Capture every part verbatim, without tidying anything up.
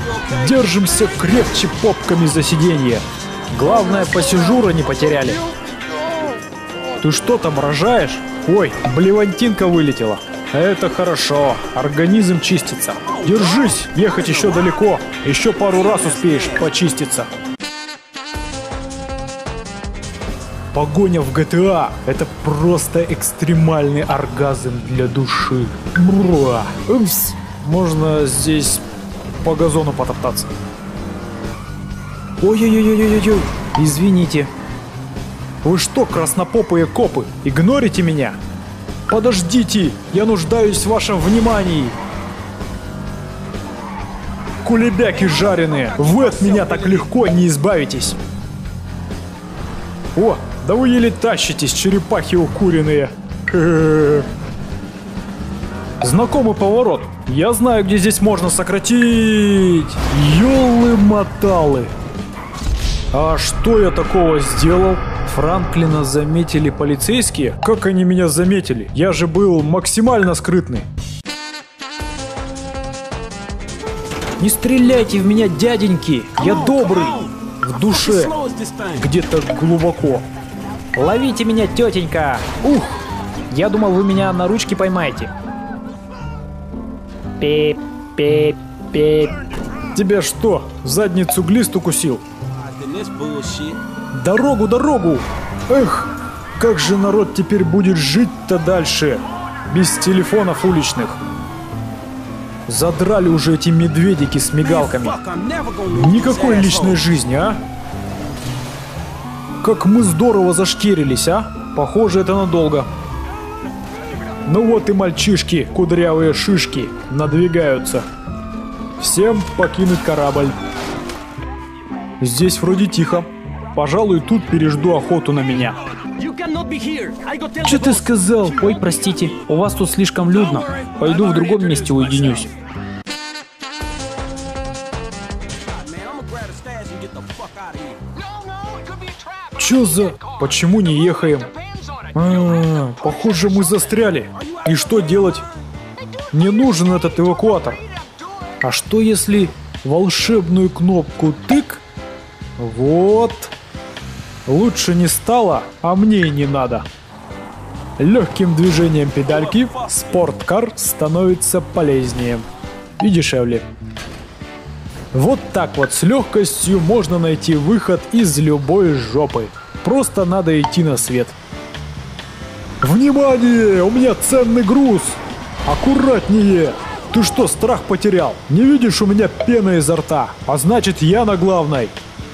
Держимся крепче попками за сиденье. Главное, пассажира не потеряли. Ты что там рожаешь? Ой, блевантинка вылетела. Это хорошо, организм чистится. Держись, ехать еще далеко. Еще пару раз успеешь почиститься. Погоня в джи ти эй – это просто экстремальный оргазм для души. Бруа. Упс. Можно здесь по газону потоптаться. Ой-ой-ой-ой-ой-ой. Извините. Вы что, краснопопые копы, игнорите меня? Подождите, я нуждаюсь в вашем внимании. Кулебяки жареные, вы от меня так легко не избавитесь. О, да вы еле тащитесь, черепахи укуренные. Знакомый поворот. Я знаю, где здесь можно сократить. Ёлы-моталы. А что я такого сделал? Франклина заметили полицейские? Как они меня заметили? Я же был максимально скрытный. Не стреляйте в меня, дяденьки! Я добрый! В душе. Где-то глубоко. Ловите меня, тетенька! Ух! Я думал, вы меня на ручки поймаете. Пип-пип-пип. Тебя что, в задницу глист укусил? Дорогу, дорогу! Эх, как же народ теперь будет жить-то дальше? Без телефонов уличных. Задрали уже эти медведики с мигалками. Никакой личной жизни, а? Как мы здорово зашкерились, а? Похоже, это надолго. Ну вот и мальчишки, кудрявые шишки, надвигаются. Всем покинуть корабль. Здесь вроде тихо. Пожалуй, тут пережду охоту на меня. Что ты сказал? Ой, простите, у вас тут слишком людно. Пойду в другом месте уединюсь. Чё за... Почему не ехаем? А, похоже, мы застряли. И что делать? Не нужен этот эвакуатор. А что если волшебную кнопку тык? Вот. Лучше не стало, а мне и не надо. Легким движением педальки спорткар становится полезнее и дешевле. Вот так вот с легкостью можно найти выход из любой жопы. Просто надо идти на свет. Внимание! У меня ценный груз! Аккуратнее! Ты что, страх потерял? Не видишь, у меня пена изо рта, а значит, я на главной.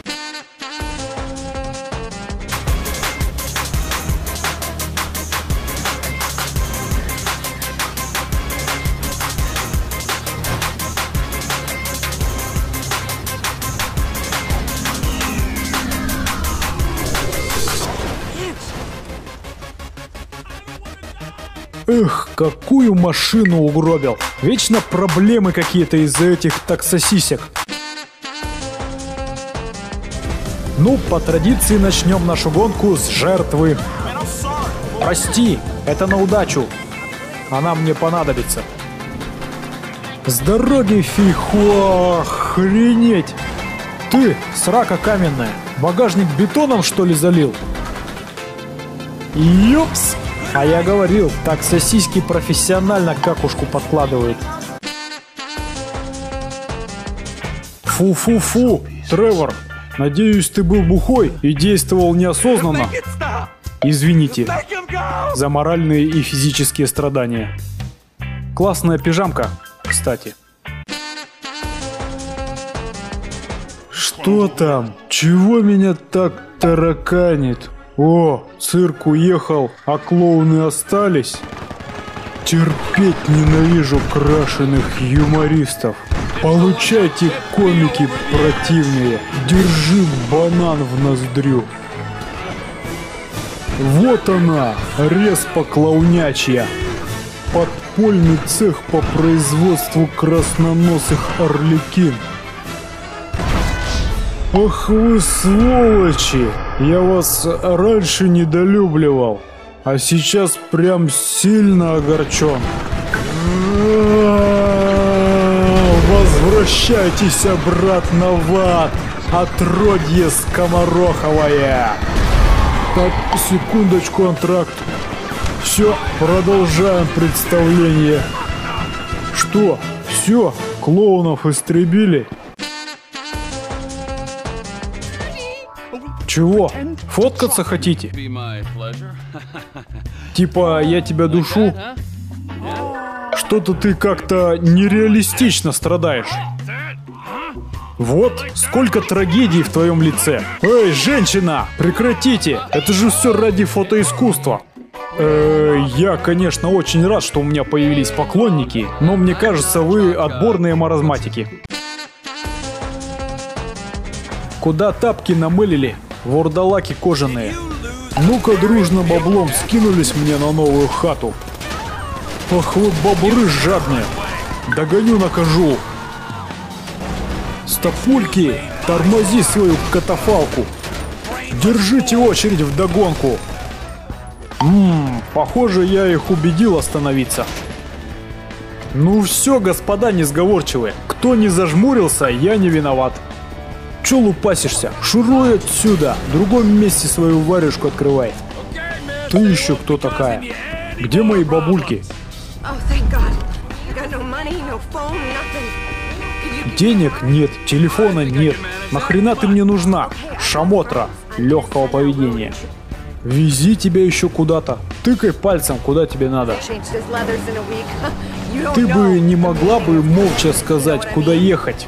Эх, какую машину угробил. Вечно проблемы какие-то из-за этих таксосисек. Ну, по традиции начнем нашу гонку с жертвы. Прости, это на удачу. Она мне понадобится. С дороги фихуа, охренеть. Ты, срака каменная, багажник бетоном что ли залил? Ёпс. А я говорил, так сосиски профессионально какушку подкладывают. Фу-фу-фу, Тревор, надеюсь, ты был бухой и действовал неосознанно. Извините за моральные и физические страдания. Классная пижамка, кстати. Что там? Чего меня так тараканит? О, цирк уехал, а клоуны остались. Терпеть ненавижу крашеных юмористов. Получайте, комики противные. Держи банан в ноздрю. Вот она, респа клоунячья. Подпольный цех по производству красноносых орликин. Ах вы сволочи! Я вас раньше недолюбливал, а сейчас прям сильно огорчен. В Возвращайтесь обратно в ад, отродье скомороховое. Так, секундочку, антракт. Все, продолжаем представление. Что? Все, клоунов истребили? Чего? Фоткаться хотите? Типа, я тебя душу? Что-то ты как-то нереалистично страдаешь. Вот, сколько трагедий в твоем лице. Эй, женщина, прекратите! Это же все ради фотоискусства. Э, я, конечно, очень рад, что у меня появились поклонники, но мне кажется, вы отборные маразматики. Куда тапки намылили? Вурдалаки кожаные. Ну-ка дружно баблом скинулись мне на новую хату. Ах вы бобры жадные. Догоню, накажу. Стопульки, тормози свою катафалку. Держите очередь вдогонку. Ммм, похоже, я их убедил остановиться. Ну все, господа несговорчивые. Кто не зажмурился, я не виноват. Че лупасишься? Шуруй отсюда. В другом месте свою варежку открывай. Ты еще кто такая? Где мои бабульки? Денег нет, телефона нет. Нахрена ты мне нужна? Шамотра легкого поведения. Вези тебя еще куда-то. Тыкай пальцем, куда тебе надо. Ты бы не могла бы молча сказать, куда ехать?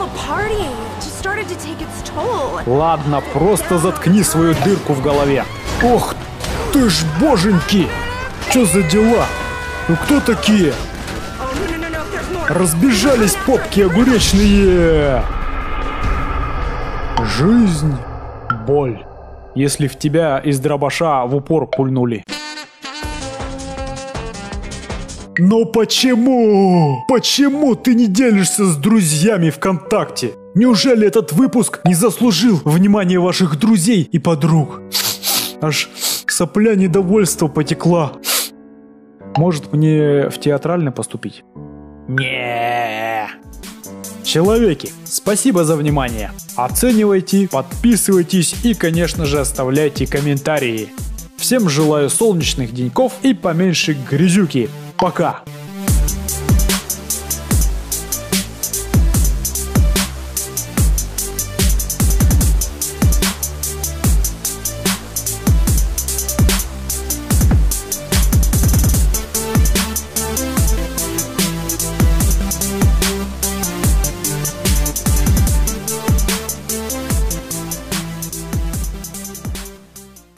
Ладно, просто заткни свою дырку в голове. Ох ты ж боженьки! Что за дела? Ну кто такие? Разбежались попки огуречные. Жизнь, боль. Если в тебя из дробаша в упор пульнули. Но почему? Почему ты не делишься с друзьями ВКонтакте? Неужели этот выпуск не заслужил внимания ваших друзей и подруг? Аж сопля недовольства потекла. Может, мне в театральный поступить? Не. Человеки, спасибо за внимание. Оценивайте, подписывайтесь и, конечно же, оставляйте комментарии. Всем желаю солнечных деньков и поменьше грязюки. Пока!